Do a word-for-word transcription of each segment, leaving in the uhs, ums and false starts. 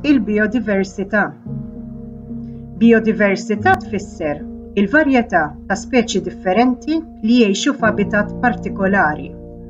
Il-biodiversità. Biodiversità tfisser il-varjetà ta' speċi differenti li jgħixu f'abitat partikolari.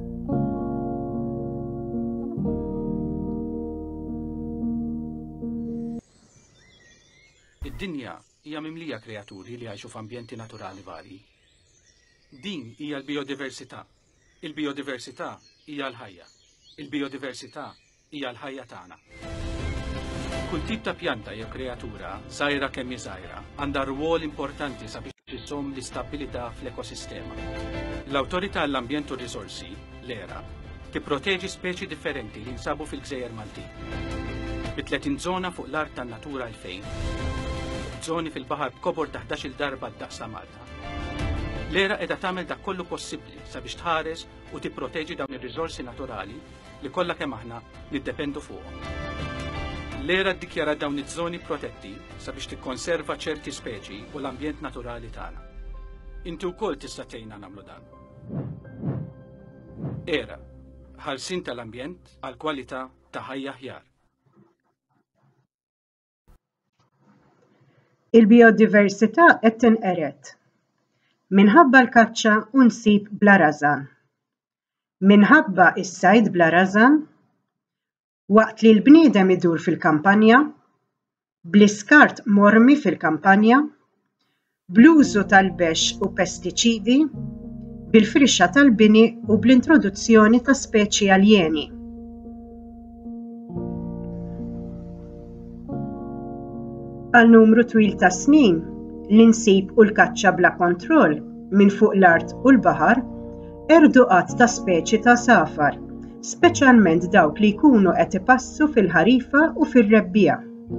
Id-dinja hija mimlija kreaturi li jgħixu f'ambjenti naturali varji. Din hija l-biodiversità. Il-biodiversità hija l-ħajja. Il-biodiversità hija l-ħajja tagħna. Kull tip ta' pjanta jew kreatura, żgħira kemm hi żgħira, għandha rwol importanti sabiex iżomm l-istabbilità fl-ekosistema. L-Awtorità għall-Ambjent u r-Riżorsi, l-ERA, tipproteġi speċi differenti li jinsabu fil-Gżejjer Maltin. Bi tletin żona fuq l-art tan-natura għalfejn. Żoni fil-baħar b'kobor ta' ħdax-il darba d-daqs ta' Malta. L-ERA qiegħda tagħmel dak kollu possibbli sabiex tħares u tipproteġi dawn ir-riżorsi naturali li kollha kemm aħna niddependu fuqhom. L-ERA ddikjara dawn iż-żoni protetti sabiex tikkonserva ċerti speċi u l-ambjent naturali tagħna. Inti wkoll tista' tgħinna nagħmlu dan. ERA, ħarsien tal-ambjent għal kwalità ta' ħajja aħjar. Il-biodiversità qed tinqered minħabba l-kaċċa u nsib bla rażan. Minħabba s-sajd bla rażan, waqt li l-bniedem idur fil-kampanja, bl-iskart mormi fil-kampanja, bl-użu tal-bex u pestiċidi, bil-firxa tal-bini u bl-introduzzjoni ta' speċi aljeni. Għal numru twil ta' snin, l-insib u l-kaċċa bla kontroll minn fuq l-art u l-baħar erdu qatt ta' speċi ta' safar, speċjalment dawk li jkunu qed ipassu fil-ħarifa u fir-rebbija.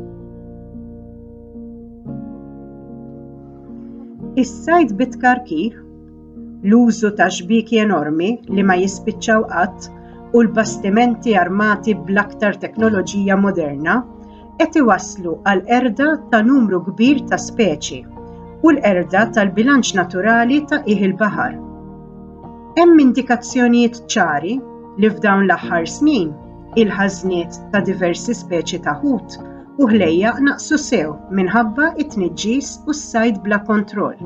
Is-sajd bit-tkarkir, l-użu ta' xbiki enormi li ma jispiċċaw qatt u l-bastimenti armati bl-aktar teknoloġija moderna qed iwasslu għal erda ta' numru kbir ta' speċi u l-erda tal-bilanċ naturali ta' qiegħ il-baħar. Hemm indikazzjonijiet ċari li f'dawn l-aħħar snin il-ħażniet ta' diversi speċi ta' ħut u ħlejjaq naqsu sew minħabba t-tniġġis u s-sajd bla kontroll.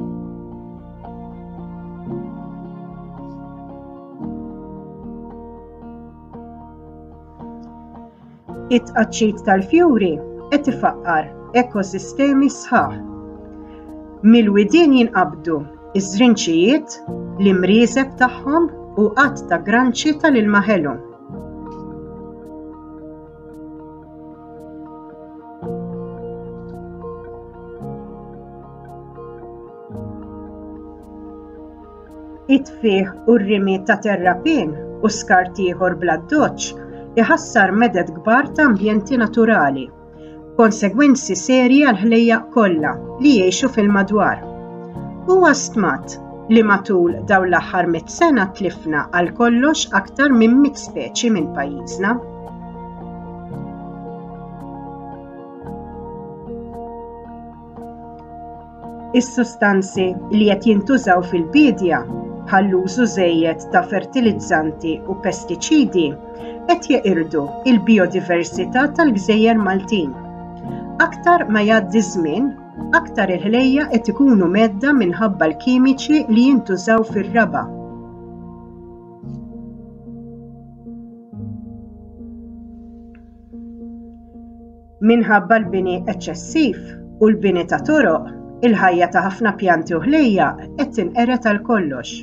It-tqaċċit tal-fjuri qed ifaqqar ekosistemi sħaħ. Mill-widien jinqabdu iż-żrinċijiet, l-imrieseb tagħhom u qatt ta' granċi tal-ilma ħelu. It-tfigħ u r-rimi ta' terrapien u skart ieħor bla doċċ iħassar meded kbar ta' ambjenti naturali, konsegwenzi serji għal ħlejjaq kollha li jgħixu fil-madwar. Huwa stmat li matul dawn l-aħħar mit sena tlifna għal kollox aktar minn miet speċi minn pajjiżna. Is-sustanzi li qed jintużaw fil-bidja bħall-użu żejjed ta' fertilizzanti u pestiċidi qed jeqirdu il-biodiversità tal-Gżejjer Maltin. Aktar ma jgħaddi żmien, aktar il-ħlejja qed ikunu medda minħabba l-kimiċi li jintużaw fir-raba. Minħabba l-bini eċċessiv u l-bini ta' toroq, il-ħajja ta' ħafna pjanti u ħlejja qed tinqered għal kollox.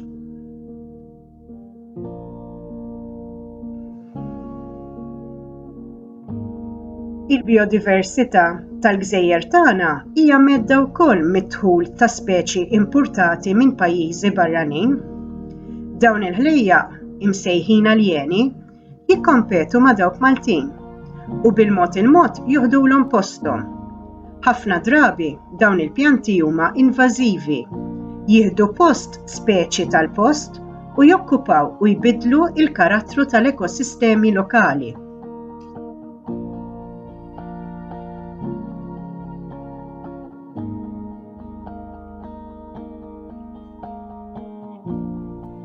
Il-biodiversità tal-Gżejjer tagħna hija medda wkoll mid-dħul ta' speċi importati minn pajjiżi barranin. Dawn il-ħlejja imsejħin aljeni jikkompetu ma' dawk Maltin u bil-mod il-mod jieħdulhom posthom. Ħafna drabi dawn il-pjanti huma invażivi, jieħdu post speċi tal-post u jokkupaw u jbiddlu l-karattru tal-ekosistemi lokali.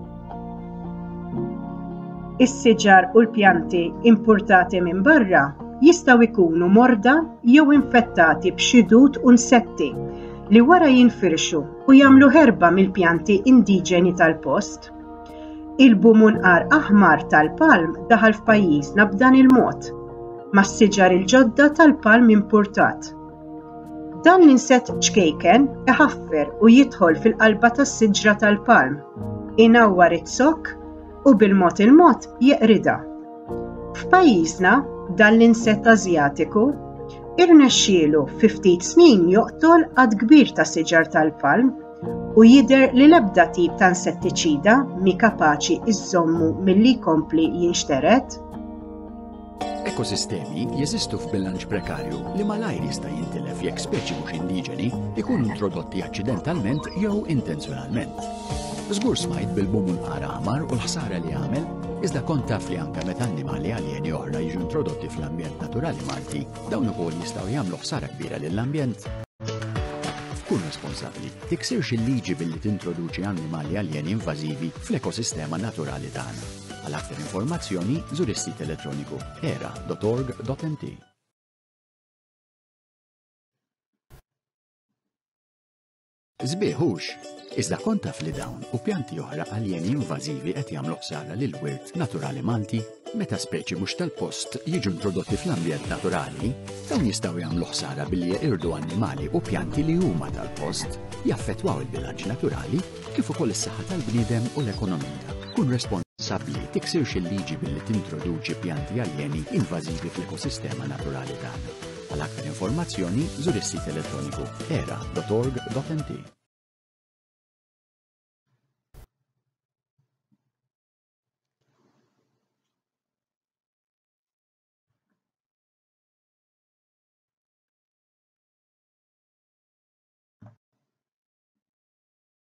Is-siġar u l-pjanti importati minn barra jistgħu jkunu morda jew infettati b'xidud u insetti li wara jinfirxu u jagħmlu ħerba mill-pjanti indiġeni tal-post. Il-bumunqar aħmar tal-palm daħal f'pajjiżna b'dan il-mod, mas-siġar il-ġodda tal-palm importat. Dan l-insett ċkejken iħaffer u jidħol fil-qalba tas-siġra tal-palm, inawwar it-sokk u bil-mod il-mod jeqrida. F'pajjiżna dan l-insett Asjatiku irnexxielu fi ftit snin joqtol għadd kbir ta' siġar tal-palm u jidher li l-ebda tip ta' insettiċida mi kapaċi iżommu milli jkompli jinxteret. Ekosistemi jeżistu f'bilanċ prekarju li malajr jista' jintilef jekk speċi mhux indiġeni ikunu introdotti aċċidentalment jew intenzjonalment. Żgur smajt bil-bumunqar aħmar u l-ħsara li għamel, iżda kont taf li anke meta annimali aljeni oħra jiġu introdotti fl-ambjent naturali Malti, dawn ukoll jistgħu jagħmlu ħsara kbira lill-ambjent. Kun responsabbli, tiksirx il-liġi billi tintroduċi annimali aljeni invażivi fl-ekosistema naturali tagħna. Għal aktar informazzjoni, żur is-sit elettroniku era dot org dot m t. Żbieħux, iżda kont taf li dawn u pjanti oħra aljeni invażivi qed jagħmlu ħsara lill-wirt naturali Malti, meta speċi mhux tal-post jiġu introdotti fl-ambjent naturali, dawn jistgħu jagħmlu ħsara billi jeqirdu annimali u pjanti li huma tal-post, jaffettwaw il-bilanċ naturali kif ukoll is-saħħa tal-bniedem u l-ekonomija. Kun responsabbli tiksirx il-liġi billi tintroduċi pjanti aljeni invażivi fl-ekosistema naturali tagħna. Għal aktar informazzjoni żur is-sit elettroniku era dot org dot m t.